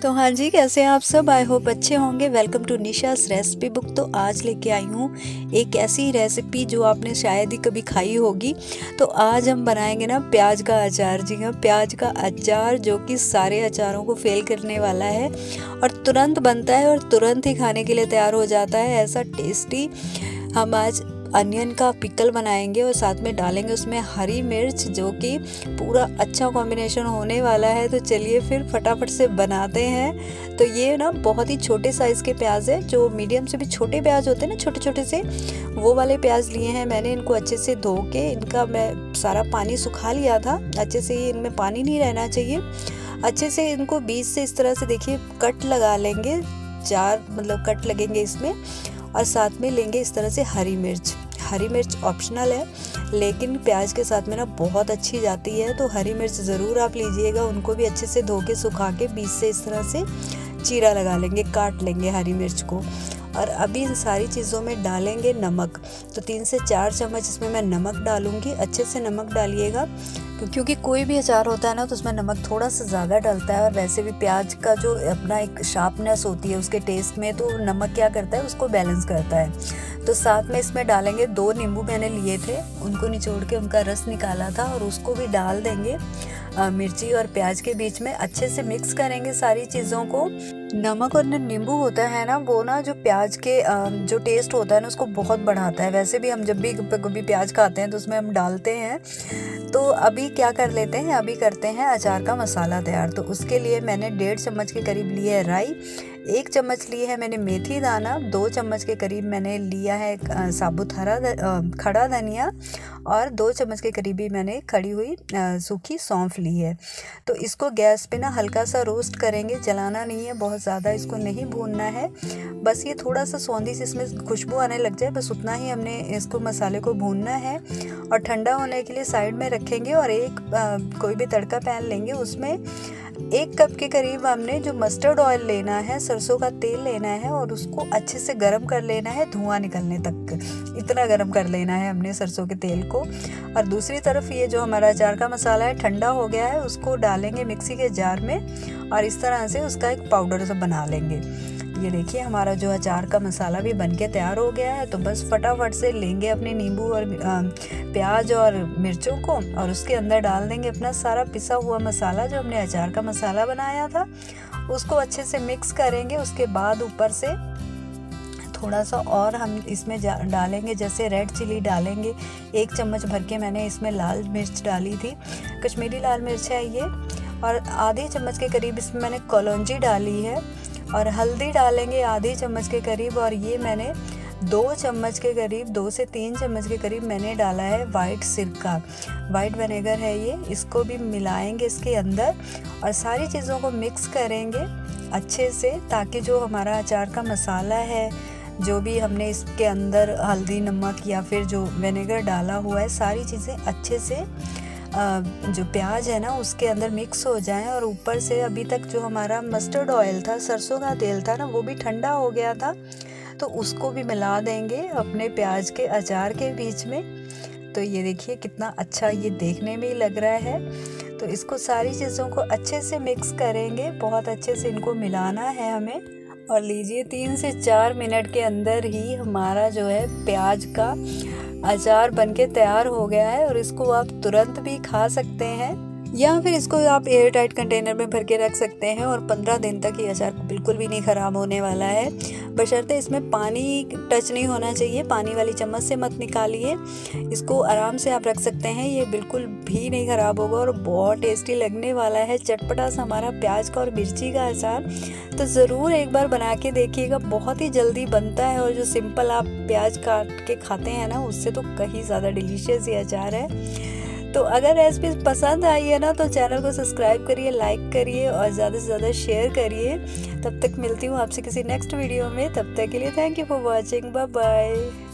तो हाँ जी, कैसे हैं आप सब? आई होप अच्छे होंगे। Welcome to Nisha's recipe book. तो आज लेके आई हूँ एक ऐसी रेसिपी जो आपने शायद ही कभी खाई होगी। तो आज हम बनाएंगे ना प्याज का अचार। जी हाँ, प्याज का अचार जो कि सारे अचारों को फेल करने वाला है और तुरंत बनता है और तुरंत ही खाने के लिए तैयार हो जाता है। ऐसा टेस्टी हम आज अनियन का पिकल बनाएंगे और साथ में डालेंगे उसमें हरी मिर्च, जो कि पूरा अच्छा कॉम्बिनेशन होने वाला है। तो चलिए फिर फटाफट से बनाते हैं। तो ये ना बहुत ही छोटे साइज़ के प्याज है, जो मीडियम से भी छोटे प्याज होते हैं ना, छोटे छोटे से, वो वाले प्याज लिए हैं मैंने। इनको अच्छे से धो के इनका मैं सारा पानी सुखा लिया था अच्छे से। ही इनमें पानी नहीं रहना चाहिए। अच्छे से इनको बीच से इस तरह से देखिए कट लगा लेंगे, 4 मतलब कट लगेंगे इसमें। और साथ में लेंगे इस तरह से हरी मिर्च। हरी मिर्च ऑप्शनल है, लेकिन प्याज के साथ में ना बहुत अच्छी जाती है। तो हरी मिर्च ज़रूर आप लीजिएगा। उनको भी अच्छे से धो के सुखा के बीच से इस तरह से चीरा लगा लेंगे, काट लेंगे हरी मिर्च को। और अभी इन सारी चीज़ों में डालेंगे नमक। तो 3 से 4 चम्मच इसमें मैं नमक डालूँगी। अच्छे से नमक डालिएगा, क्योंकि कोई भी अचार होता है ना तो उसमें नमक थोड़ा सा ज़्यादा डलता है। और वैसे भी प्याज का जो अपना एक शार्पनेस होती है उसके टेस्ट में, तो नमक क्या करता है, उसको बैलेंस करता है। तो साथ में इसमें डालेंगे 2 नींबू मैंने लिए थे, उनको निचोड़ के उनका रस निकाला था, और उसको भी डाल देंगे मिर्ची और प्याज के बीच में। अच्छे से मिक्स करेंगे सारी चीज़ों को। नमक और नींबू होता है ना, वो ना जो प्याज के जो टेस्ट होता है ना उसको बहुत बढ़ाता है। वैसे भी हम जब भी कभी प्याज खाते हैं तो उसमें हम डालते हैं। तो अभी क्या कर लेते हैं, अभी करते हैं अचार का मसाला तैयार। तो उसके लिए मैंने 1.5 चम्मच के करीब ली है राई, 1 चम्मच ली है मैंने मेथी दाना, 2 चम्मच के करीब मैंने लिया है साबुत खड़ा धनिया, और 2 चम्मच के करीब ही मैंने खड़ी हुई सूखी सौंफ ली है। तो इसको गैस पे ना हल्का सा रोस्ट करेंगे, जलाना नहीं है, बहुत ज़्यादा इसको नहीं भूनना है। बस ये थोड़ा सा सौंधी से इसमें खुशबू आने लग जाए, बस उतना ही हमने इसको मसाले को भूनना है। और ठंडा होने के लिए साइड में रखेंगे। और एक कोई भी तड़का पैन लेंगे, उसमें 1 कप के करीब हमने जो मस्टर्ड ऑयल लेना है, सरसों का तेल लेना है, और उसको अच्छे से गर्म कर लेना है, धुआं निकलने तक। इतना गर्म कर लेना है हमने सरसों के तेल को। और दूसरी तरफ ये जो हमारा अचार का मसाला है ठंडा हो गया है, उसको डालेंगे मिक्सी के जार में और इस तरह से उसका एक पाउडर सा बना लेंगे। ये देखिए हमारा जो अचार का मसाला भी बनके तैयार हो गया है। तो बस फटाफट से लेंगे अपने नींबू और प्याज और मिर्चों को, और उसके अंदर डाल देंगे अपना सारा पिसा हुआ मसाला, जो हमने अचार का मसाला बनाया था। उसको अच्छे से मिक्स करेंगे। उसके बाद ऊपर से थोड़ा सा और हम इसमें डालेंगे, जैसे रेड चिली डालेंगे। 1 चम्मच भर के मैंने इसमें लाल मिर्च डाली थी, कश्मीरी लाल मिर्च है ये। और आधे चम्मच के करीब इसमें मैंने कलौंजी डाली है। और हल्दी डालेंगे आधे चम्मच के करीब। और ये मैंने 2 चम्मच के करीब, 2 से 3 चम्मच के करीब मैंने डाला है वाइट सिरका, वाइट विनेगर है ये। इसको भी मिलाएंगे इसके अंदर और सारी चीज़ों को मिक्स करेंगे अच्छे से, ताकि जो हमारा अचार का मसाला है, जो भी हमने इसके अंदर हल्दी, नमक या फिर जो विनेगर डाला हुआ है, सारी चीज़ें अच्छे से जो प्याज है ना उसके अंदर मिक्स हो जाएं। और ऊपर से अभी तक जो हमारा मस्टर्ड ऑयल था, सरसों का तेल था ना, वो भी ठंडा हो गया था, तो उसको भी मिला देंगे अपने प्याज के अचार के बीच में। तो ये देखिए कितना अच्छा ये देखने में ही लग रहा है। तो इसको सारी चीज़ों को अच्छे से मिक्स करेंगे, बहुत अच्छे से इनको मिलाना है हमें। और लीजिए 3 से 4 मिनट के अंदर ही हमारा जो है प्याज का अचार बनके तैयार हो गया है। और इसको आप तुरंत भी खा सकते हैं, या फिर इसको आप एयर टाइट कंटेनर में भर के रख सकते हैं। और 15 दिन तक ये अचार बिल्कुल भी नहीं ख़राब होने वाला है, बशर्ते इसमें पानी टच नहीं होना चाहिए। पानी वाली चम्मच से मत निकालिए, इसको आराम से आप रख सकते हैं, ये बिल्कुल भी नहीं ख़राब होगा और बहुत टेस्टी लगने वाला है। चटपटा सा हमारा प्याज का और मिर्ची का अचार तो ज़रूर एक बार बना के देखिएगा। बहुत ही जल्दी बनता है, और जो सिंपल आप प्याज काट के खाते हैं ना, उससे तो कहीं ज़्यादा डिलीशियस ये अचार है। तो अगर रेसिपी पसंद आई है ना, तो चैनल को सब्सक्राइब करिए, लाइक करिए और ज़्यादा से ज़्यादा शेयर करिए। तब तक मिलती हूँ आपसे किसी नेक्स्ट वीडियो में। तब तक के लिए thank you for watching. Bye bye.